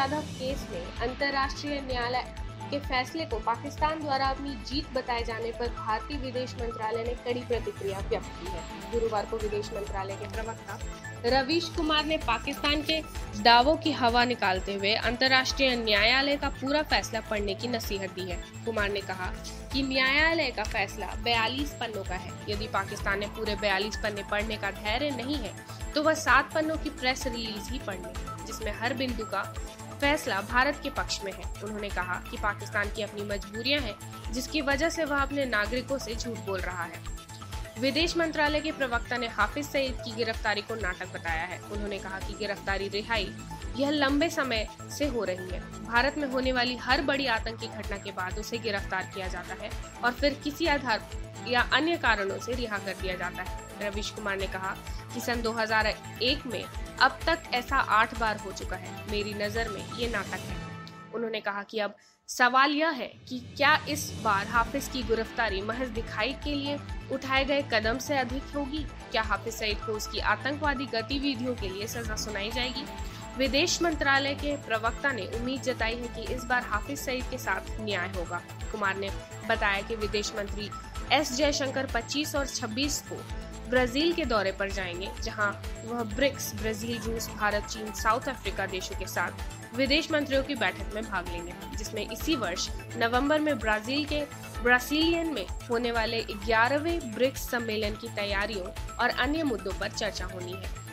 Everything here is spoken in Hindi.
यादव केस में अंतर्राष्ट्रीय न्यायालय के फैसले को पाकिस्तान द्वारा अपनी जीत बताए जाने पर भारतीय विदेश मंत्रालय ने कड़ी प्रतिक्रिया व्यक्त की है। गुरुवार को विदेश मंत्रालय के प्रवक्ता रवीश कुमार ने पाकिस्तान के दावों की हवा निकालते हुए अंतर्राष्ट्रीय न्यायालय का पूरा फैसला पढ़ने की नसीहत दी है। कुमार ने कहा कि न्यायालय का फैसला 42 पन्नों का है। यदि पाकिस्तान ने पूरे 42 पन्ने पढ़ने का धैर्य नहीं है तो वह 7 पन्नों की प्रेस रिलीज ही पढ़ ले, जिसमें हर बिंदु का फैसला भारत के पक्ष में है। उन्होंने कहा कि पाकिस्तान की अपनी मजबूरियां हैं, जिसकी वजह से वह अपने नागरिकों से झूठ बोल रहा है। विदेश मंत्रालय के प्रवक्ता ने हाफिज सईद की गिरफ्तारी को नाटक बताया है। उन्होंने कहा कि गिरफ्तारी रिहाई यह लंबे समय से हो रही है। भारत में होने वाली हर बड़ी आतंकी घटना के बाद उसे गिरफ्तार किया जाता है और फिर किसी आधार या अन्य कारणों से रिहा कर दिया जाता है। रवीश कुमार ने कहा कि सन 2001 में अब तक ऐसा 8 बार हो चुका है। मेरी नजर में ये नाटक है। उन्होंने कहा कि अब सवाल यह है कि क्या इस बार हाफिज की गिरफ्तारी महज दिखाई के लिए उठाए गए कदम से अधिक होगी? क्या हाफिज सईद को उसकी आतंकवादी गतिविधियों के लिए सजा सुनाई जाएगी? विदेश मंत्रालय के प्रवक्ता ने उम्मीद जताई है कि इस बार हाफिज सईद के साथ न्याय होगा। कुमार ने बताया कि विदेश मंत्री एस जयशंकर 25 और 26 को ब्राजील के दौरे पर जाएंगे, जहां वह ब्रिक्स ब्राजील, रूस, भारत, चीन, साउथ अफ्रीका देशों के साथ विदेश मंत्रियों की बैठक में भाग लेंगे, जिसमें इसी वर्ष नवंबर में ब्राजील के ब्रासिलियन में होने वाले 11वें ब्रिक्स सम्मेलन की तैयारियों और अन्य मुद्दों पर चर्चा होनी है।